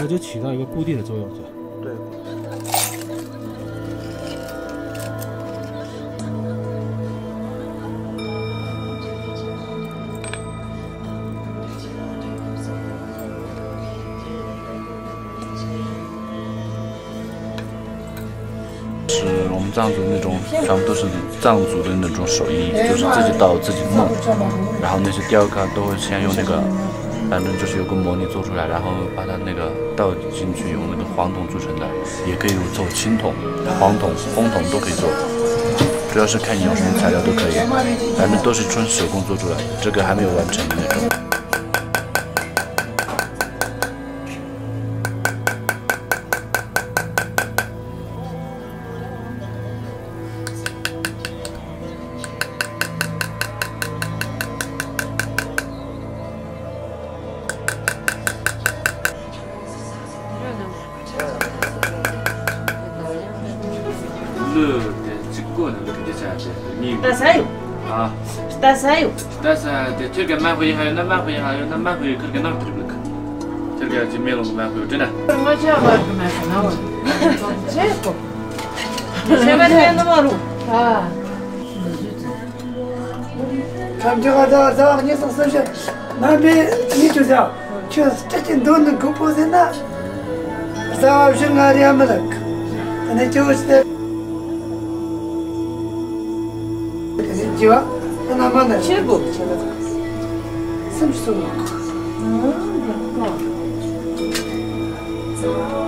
它就起到一个固定的作用，是吧？ 对。 是我们藏族那种，全部都是藏族的那种手艺，就是自己捣自己弄，然后那些雕刻都会先用那个，反正就是有个模拟做出来，然后把它那个倒进去，用那个黄铜做成的，也可以做青铜、黄铜、红铜都可以做，主要是看你用什么材料都可以，反正都是纯手工做出来的，这个还没有完成的那种。 打啥油？ 啊， 打啥油？ 打啥的？这个满回还有那满回，还有那满回可跟哪不不可？这个就没弄个满回，真的。 我这个满回那我，这个，这个天那么路啊。 看这个这你说是那边你就这样，就是这些都能够保证的，啥是哪里没得？那就是的。 Чего? Она мана. Чего? Сам что?